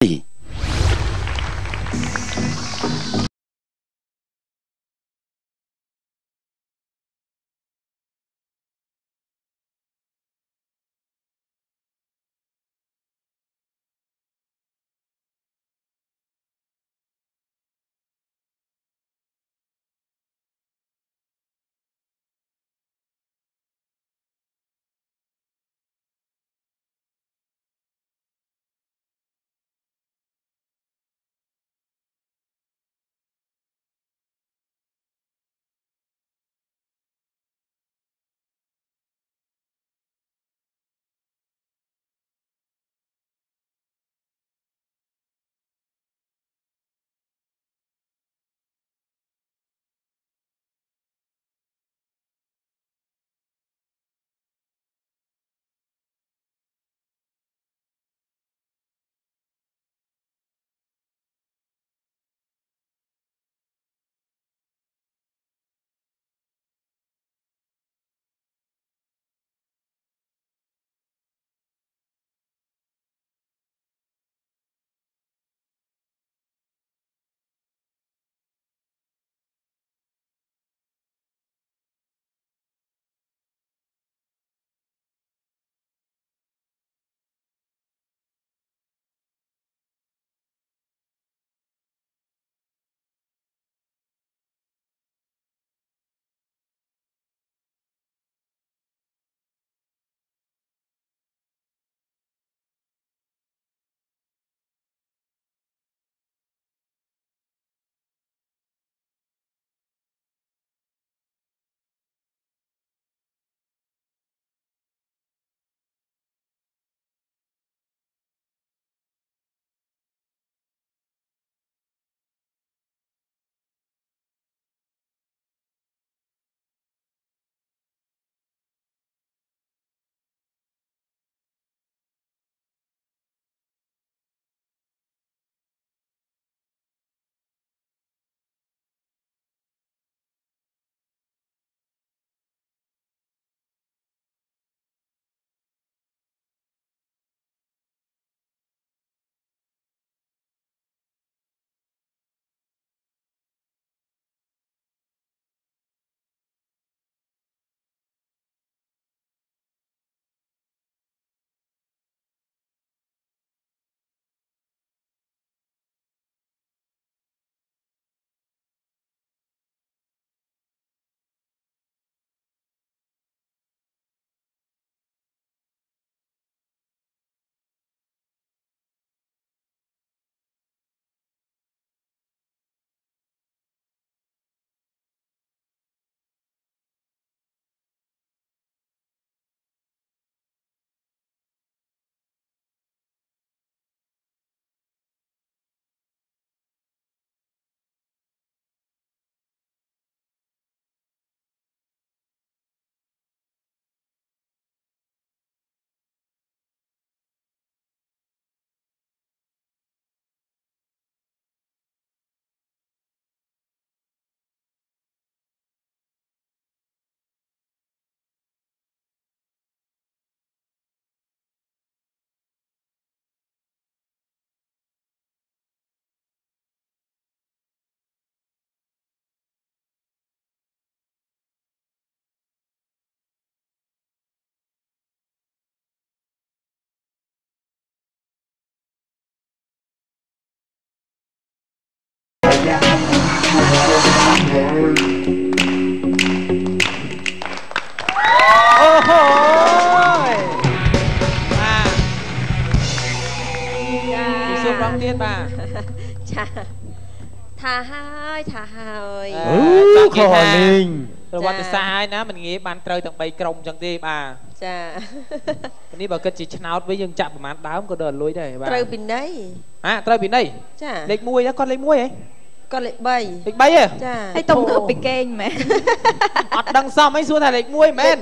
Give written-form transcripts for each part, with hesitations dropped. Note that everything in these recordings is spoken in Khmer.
ទៀតបាទចាថាហើយខលេងប្រវត្តិសាស្ត្រហើយណាមិនងាយបានត្រូវទាំង3ក្រុមចឹងទេបាទចានេះបើគិតជាឆ្នោតវិញយើងចាក់ប្រហែលដើមក៏ដល់លុយដែរបាទត្រូវពីណីត្រូវពីណីចាលេខ1គាត់លេខ1ហ៎គាត់លេខ3 លេខ3ហ៎ចាហើយតុងទៅពីគេងមែនអត់ដឹងសមអីសួរថាលេខ1មែន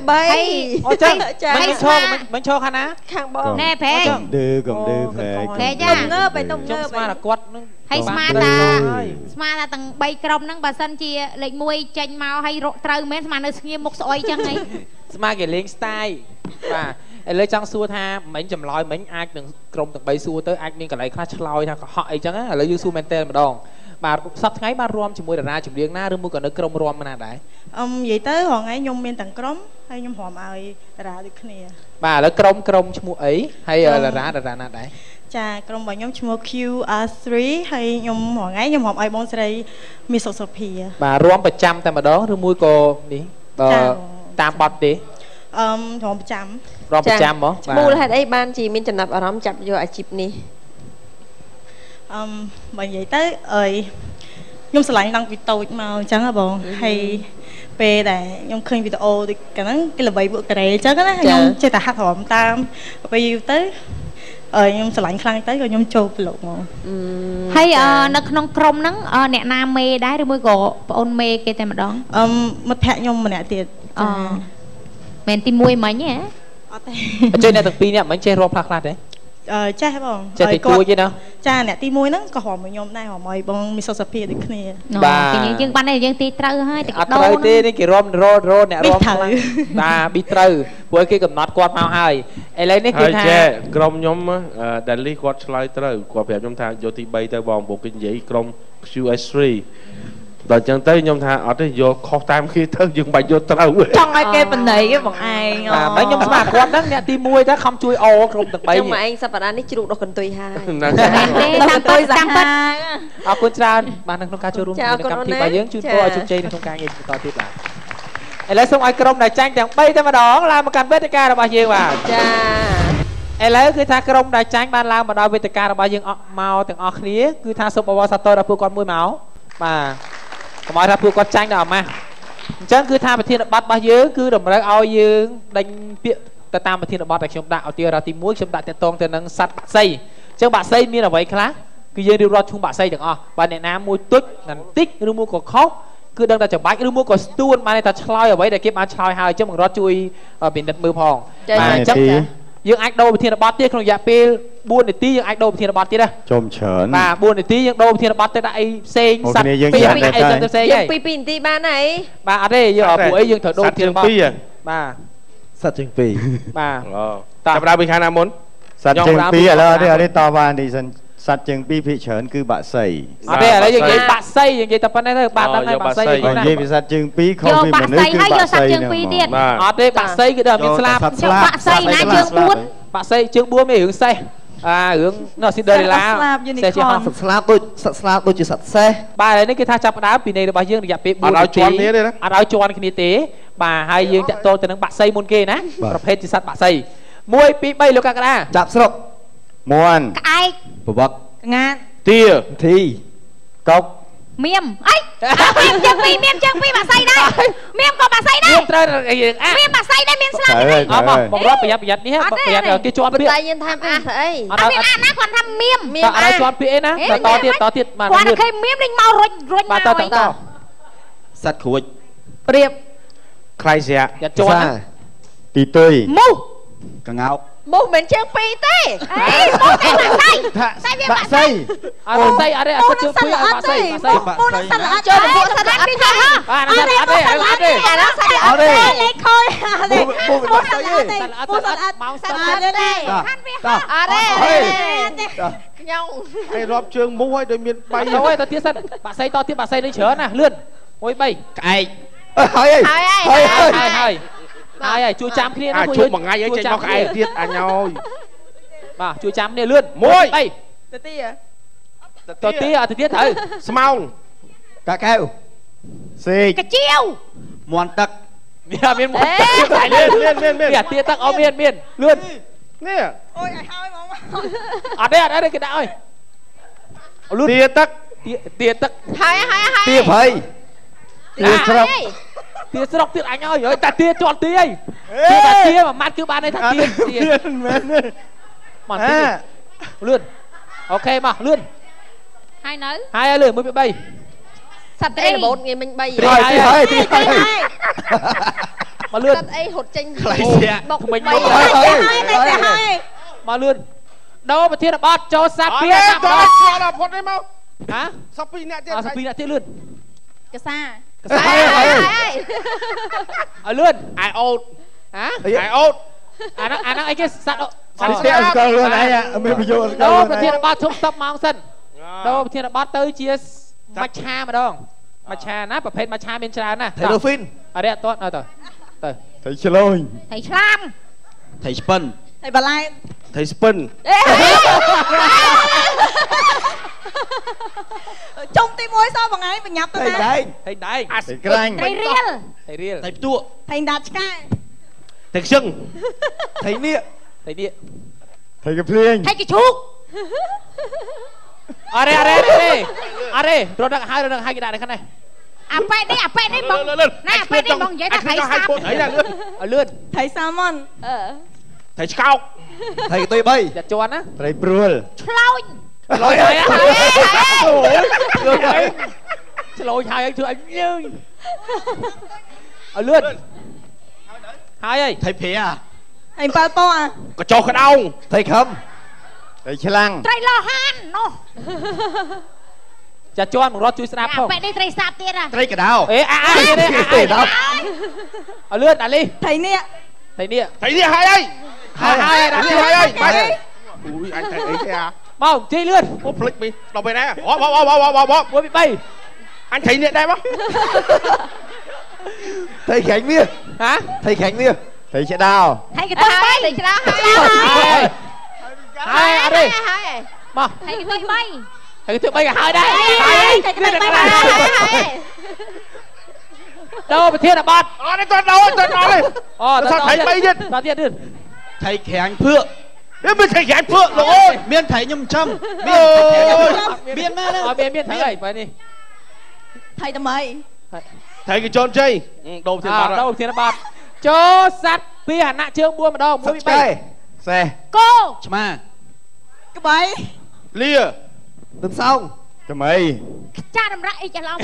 3 អូចឹងមិនឈរខាងណាខាងបងណែប្រែកកំដឺប្រែកទំងើបទំងើបស្មានតែគាត់នឹងហើយស្មានតាទាំង3ក្រុមហ្នឹងបើសិនជាលេខ1ចេញមកហើយរកត្រូវមែនស្មាននៅស្ងៀមមុខស្អុយចឹងហីស្មានគេលេង style បាទឥឥឡូវចង់សួរថាមិញចម្លើយមិញអាចនឹងក្រុមទាំង3សួរទៅអាចមានកន្លែងខ្លះឆ្លើយថាកុហកអីចឹងឥឡូវយើងសួរមែនតើម្ដងបាទសប្តាហ៍ថ្ងៃបានរួមជាមួយតារាចម្រៀងណាឬមួយក៏នៅក្រុមរួមណាដែរនិយាយទៅរងថ្ងៃខ្ញុំមានទាំងក្រុមហើយខ្ញុំរួមឲ្យតារាដូចគ្នាបាទឥឡូវក្រុមឈ្មោះអីហើយតារាណាដែរចាក្រុមរបស់ខ្ញុំឈ្មោះ QR3 ហើយខ្ញុំរងថ្ងៃខ្ញុំរួមឲ្យបងស្រីមីសុសុភាបាទរួមប្រចាំតែម្ដងឬមួយក៏នេះតាមបទទេរួមប្រចាំហ្មងមូលហេតុអីបានជាមានចំណាប់អារម្មណ៍ចាប់យកអាជីពនេះបើនិយាយទៅខ្ញុំស្រឡាញ់តាំងពីតូចមកអញ្ចឹងហ៎បងហើយពេលដែលខ្ញុំឃើញវីដេអូដូចកាលហ្នឹងគេល្បីពួកកូរ៉េអញ្ចឹងណាខ្ញុំចេះតែហាត់រំតាមពេលយូរទៅខ្ញុំស្រឡាញ់ខ្លាំងទៅក៏ខ្ញុំចូលប្លុកមកហើយនៅក្នុងក្រុមហ្នឹងអ្នកណាមេដែរឬមួយក៏ប្អូនមេគេតែម្ដងមិត្តភក្តិខ្ញុំម្នាក់ទៀតមែនទី1មិញហ៎អត់ទេអញ្ចឹងអ្នកទាំងពីរនេះមិនចេះរាប់ខ្លះទេចេះបងចេះទីទួយទេណាចាអ្នកទី1ហ្នឹងក៏រួមមកខ្ញុំដែររួមឲ្យបងមីសុសុភាដូចគ្នាបាទយើងបានយើងទីត្រូវហើយតែអត់ត្រូវទេនេះគេរួមរត់អ្នករួមខ្លាំងបាទប៊ីត្រូវព្រោះគេកំណត់គាត់មកហើយឥឡូវនេះគឺថាក្រុមខ្ញុំដែលលីគាត់ឆ្លើយត្រូវគាត់ប្រាប់ខ្ញុំថាយកទី3ទៅបងព្រោះគេនិយាយក្រុម QS3 ដល់ចឹងទៅខ្ញុំថាអត់ទេយកខុសតាមគេទៅយើងបាច់យកត្រូវចង់ឲ្យគេបណ្ណៃគេបងឯងបាទខ្ញុំស្មានគាត់ហ្នឹងអ្នកទី1ទៅខំជួយអក្រុមទាំង3 ចឹងមកឯងសប្តាហ៍នេះជ្រូកដុសកន្ទុយហើយតាមទៅតាមពិតអរគុណច្រើនបាទនៅក្នុងការចូលរួមក្នុងកម្មវិធីរបស់យើងជូនពរឲ្យជោគជ័យនៅក្នុងការងារបន្តទៀតបាទឥឡូវសូមឲ្យក្រុមដែលចាញ់ទាំង3តែម្ដងឡើងមកកាន់វេទិការបស់យើងបាទចាឥឡូវគឺថាក្រុមដែលចាញ់បានឡើងមកដល់វេទិការបស់យើងមកទាំងអស់គ្នាគឺថាសូមអបអរសាទរដល់ពួកគាត់មួយមកបាទកុំឲ្យថាពួកគាត់ចាញ់ដល់អាម៉ាស់អញ្ចឹងគឺថាប្រធានបទរបស់យើងគឺតម្រូវឲ្យយើងដេញពាក្យទៅតាមប្រធានបទដែលខ្ញុំដាក់ឲ្យទីរាទី1ខ្ញុំដាក់តកតងទៅនឹងសត្វបាក់សីអញ្ចឹងបាក់សីមានអ្វីខ្លះគឺយើងរៀបរាប់ឈ្មោះបាក់សីទាំងអស់បើអ្នកណាមួយទុចបន្តិចឬមួយក៏ខុសគឺដឹងតែច្បាច់ឬមួយក៏ស្ទួនបានតែឆ្លើយអ្វីដែលគេបានឆ្លើយហើយអញ្ចឹងបង្រត់ជួយពិនិត្យមើលផងបាទអញ្ចឹងយើងអាចដូរប្រធានបទទៀតក្នុងរយៈពេល4នាទីយើងអាចដូរប្រធានបទទៀតណាចំច្រើនបាទ4នាទីយើងដូរប្រធានបទទៅដាក់អីផ្សេងសត្វ2អីទៅផ្សេងយើង2នាទីបានហើយបាទអត់ទេយើងពួកអីយើងត្រូវដូរប្រធានបទបាទសត្វជាង2 បាទចាប់ដើមពីខាងណាមុនសត្វជាង2ឥឡូវនេះតវ៉ានេះសិនសត្វជាង2ភាគច្រើនគឺបាក់សីអត់ទេឥឡូវយើងនិយាយបាក់សីយើងនិយាយតែប៉ុណ្ណេះទៅបាទដល់ហើយបាក់សីនិយាយពីសត្វជាង2ខុសពីមនុស្សគឺបាក់សីទៀតអត់ទេបាក់សីគឺដល់មានស្លាបបាក់សីណាជើង4 បាក់សីជើង4មានរឿងសេះរឿងនៅស៊ីដេឡាសេះជាហោះសត្វស្លាបដូចជាសត្វសេះបាទឥឡូវនេះគេថាចាប់ផ្ដើមពីនៃរបស់យើងរយៈពេល4នាទីអត់ឲ្យជន់គ្នាទេបាទហើយយើងតាក់ទងទៅនឹងបាក់សីមុនគេណាប្រភេទជាសត្វបាក់សី1 2 3លោកកាកាចាប់ស្រុកមន់ក្អែកប្រវឹកងាទាធីកុកមៀមអីមៀមជើង2បាក់សីដែរមៀមក៏បាក់សីដែរត្រូវមៀមបាក់សីដែរមានស្លាបទេអត់បងរាប់ប្រយ័ត្ននេះប្រយ័ត្នគេជាប់ពាក្យតែយើងថាអាស្អីអត់មានអាណាគាត់ថាមៀមអត់ឲ្យជាប់ពាក្យអីណាតទៀតបាទគាត់ឃើញមៀមលេងមករុញមកតសត្វក្រួចព្រៀបខ្លាយស្រាក់យ៉ាជាប់ណាទីទុយមូកងោកមូមិនជើង2ទេអេមូតែបាក់សីតែវាបាក់សីអត់សីអត់ទេអត់ជើង2អត់បាក់សីមូនឹងសិនអត់ចូលពួកសិនអត់ទេបាទអត់ទេអត់ទេអត់ទេលេខខូចអត់ទេមូសិនអត់ទេមូសិនអត់មកសិនអត់ទេខាន់វាអត់ទេខ្ញុំឲ្យរាប់ជើងមូឲ្យដូចមាន3 ហើយទៅទៀតសិនបាក់សីតទៀតបាក់សីនេះច្រើនណាលឿន1 3 ក្អែកហើយជួយចាំគ្នាណាជួយមួយថ្ងៃឲ្យចេញមកក្អែកទៀតអញអើយបាទជួយចាំគ្នាលឿន 1 3 ទៅទៀតត្រូវស្មោងកាកែវសេកកាជាវមន់ទឹកមានមន់ទឹកមានទៀតទឹកអត់មានលឿននេះអូយឲ្យហើយហ្មងអត់ទេគេដាក់អើយលឿនទៀតទឹកហើយទៀបហើយទៀបស្រុកទាស្រុកទៀតអញអើយតែទាជាប់ទាអីទាមួយម៉ាត់គឺបានន័យថាទាមែនទេមកទាលឿនអូខេមកលឿនហើយនៅហើយលឿន1 2 3 សត្វអីរបូតងាយមិញ3 ហើយមកលឿនសត្វអីហត់ចេញខ្លាយស្រាក់បុកមិញហើយមកលឿនដោប្រធានបទចូលសាពីណាប់ដល់ឆ្លល់ដល់ផុតនេះមកហ៎សាពីអ្នកទៀតសាពីអ្នកទៀតលឿនកសាកសាឲ្យលឿនអាយអូតហ៎អាយអូតហ្នឹងអីគេសត្វ Sẽ ăn câu luôn này ạ. Mình phải vô ăn ដូ câu រ luôn ប្រធាន này. បទជុំស្តុបម៉ោងសិនដូរប្រធានបទទៅជាមច្ឆាម្ដងមច្ឆាណាប្រភេទមច្ឆាមានច្រើនណាស់ Thầy Dolphin អរិយអត់តទៅ Thầy chơi lôi. ថៃឆ្លាម Thầy Spin ហើយបន្លែ Thầy Spin ជុំទី1សោះបងឯងបញ្ញាប់ទៅ Thầy ណា Đại ថៃដែង Thầy Cranh. ត្រីរៀលថៃរៀល Thầy Tua ថៃដាច់ឆ្កែ Thầy Sưng Thầy Nia ថៃនេះ Thầy cái phiên. ថៃកញ្ជូកអរេរត់ដាក់ហើយគេដាក់នេះខាងនេះអាប៉ែនេះបងណាប៉ែនេះបងនិយាយថាថៃសាប់ Ấy là lươn ឲ្យលឿនថៃសាម៉ុន Thầy Scout Thầy Tây Bay ចាត់ជន់ណា Thầy Pruel. ឆ្លោញឆ្លោយហើយឆ្លោយហើយធ្វើអញញើយឲ្យលឿនហើយអី Thầy Phé à ហើយប៉ាល់ប៉អា Có cho cái đau Thầy Khâm Thầy Chlang. ត្រីលោហាននោះចាត់ជន់មករត់ជួយស្ដាប់ផងប៉ែនេះត្រីសាប់ទៀតហ่ะ Thầy Cả Đào អេគេនេះ Thầy Đào ឲ្យលឿនអាលីថៃនេះថៃនេះ Thầy đi hai đây ហើយ Thầy đi hai đây Mày Ui anh thầy ấy kìa មកជិះលឿន Ô flick mi Đọc về nè Bỏ 1 2 Anh thấy điện đây không Thầy Khánh Mia ហ៎ Thầy Khánh Mia Thầy sẽ đào. ថៃកន្ទុយ3 ត្រីឆ្លាមហើយអត់ទេហើយមកថៃកន្ទុយ3 ហើយធ្វើ3ក៏ហើយដែរចែកក្បាច់ đâuប្រធានបទ Đó đây toàn đâu toàn đó đây អូ sao thấy bayទៀតតទៀត Thầy Khánh Phượng Biết mình thầy gái phượng rồi ôi Miên Thầy Nhâm Trâm Ôi Miên mà អត់មានថៃអីបែរនេះថៃតមី Thầy cái tròn chay Đâu thiên អើ bát đâuប្រធានបទចូលសัตว์ពីអាណៈជើង4ម្ដង Sắp 1 2 trai Xe. គោ Chma ក្បៃ Lia Đừng xong Cho mày. ចាតម្រាក់អីច្រឡំ 3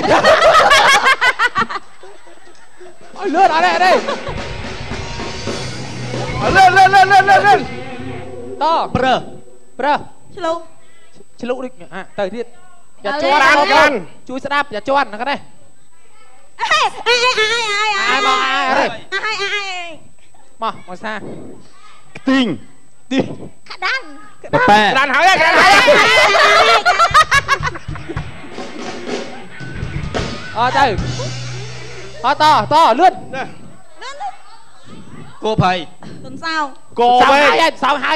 អើលឿនអត់ទេ Lên ត Prơ ប្រើឆ្លូឆ្លុកដូចទៅទៀតយ៉ាជន់ Lan ជួយស្ដាប់យ៉ាជន់ហ្នឹងនេះអេអេអេអាយមកអាយអេមកសា Tinh. ខដាន Bà Lan hỏi Lan hỏi អត់ទៅអត់តលឿន Cô Thầy ទុនសោ Cô សោហើយ bên សោហើយ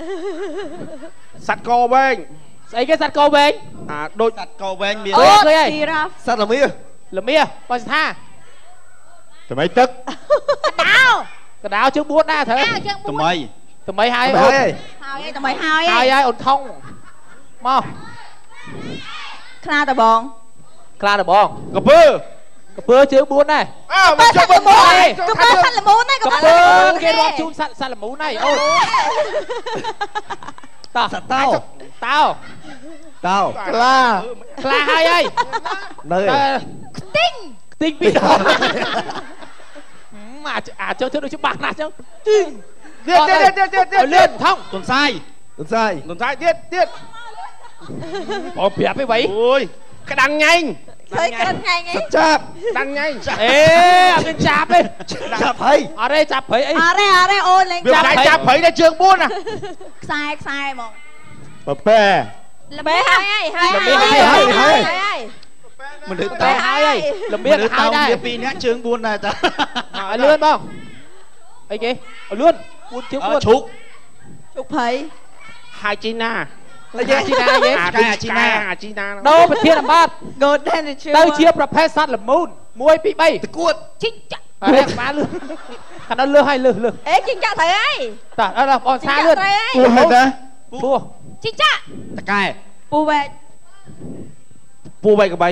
Sắt cô bên ស្អីគេសัตว์កោវែង À đôi Sạch cầu bên miền ឃើញអីជីរ៉ាហ្វ Sạch là Mia ល្មៀបើស្ថា Cho mày tức. ដាវកដៅជើង4ដែរត្រូវដាវជើង Tụi 4 mày ថ្មីហើយ Tụi អូន mày ơi ហើយតមីហើយហើយអូនថងមកខ្លាតបងខ្លាដបង Cà phơ កពើជើង4ដែរ À mình cho bên ngoài កពើសាត់ល្មូនណាកពើគេរាប់ជូនសัตว์ល្មូនហើយអូនតោះ Sạch tao តោ Tao La. ខ្លាហើយហើយ Nơi ទិញពីអាចចូលធ្វើដូចច្បាស់ណាស់ចឹង Tiết លឿនថង Tuần sai Tuần sai Tuần sai tiết អូប្រាប់ឯវៃ Ôi Cái đằng nhanh ឃើញក្រិនថ្ងៃនេះ Sạch chạp Đằng nhanh អេអត់មានចាប់ទេ Chạp hay អត់ទេចាប់ព្រៃអីអរេអូនលេង Việc đại chạp thấy là trường buôn à ខ្សែហ្មង Bà bè. ល្បែហើយហើយ Mình được តែ tao ហើយហើយល្មៀ Mình ក được ហើយ tao ដែរ Miền Pin nhá trường buôn này ta ឲ្យលឿនបងអីគេឲ្យលឿន4ជើង 4 Chúc ជុកភ័យ Hai China ជីណាយេ À China China ដូរប្រធានបទ Golden Retriever ទៅជាប្រភេទសត្វល្មូន1 2 3 Tự cuột ជីងចាក់អរេបានលឿនខាងនោះលឿនហើយលឿនអេជីងចាក់ត្រូវហើយតោះដល់បងសាលឿន Cua hay ta. ពោះជីងចាក់ Tà cài ពូវែក Pua bay cái bay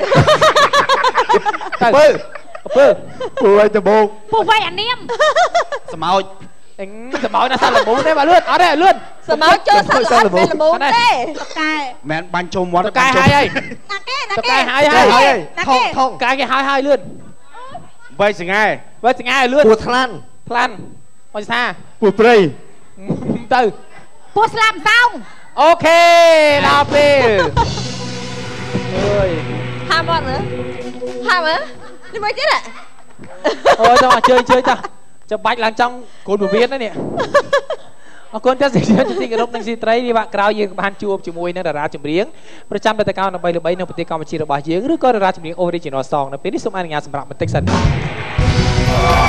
ទៅ Bơ ពើ Cua hay ta bột. ពូវៃអានាម Sà màu សម្បោចណាសត្វល្មូនទេបាទលឿនអត់ទេលឿនសម្រាប់ចូលសត្វល្អិតពេលល្មូនទេតកែ Mẹn bánh chôm món តកែហើយហើយណាគេណាតគេកែហើយ Tà ហើយ cài Thông thông តកែគេហើយលឿន Bay sẽ ngay បើស្ងាយលឿន Cuột khăn ខ្លាំងបងសា Cua prey. ទៅពូស្លាមសោងអូខេដល់ពេលអើយហាមអត់មើលហាមមើលនេះមកទៀតអូចង់អញ្ជើញจะបាច់ឡើងចង់កូនពវៀនណានេះអរគុណចាស់សិស្សទីគោរពនិងស៊ីត្រីនេះបាក់ក្រោយយើងបានជួបជាមួយនឹងតារាចម្រៀងប្រចាំតតកោដើម្បីល្បីនៅប្រទេសកម្ពុជារបស់យើងឬក៏តារាចម្រៀង Original Song នៅពេលនេះសូមអនុញ្ញាតសម្រាប់បន្តិចសិន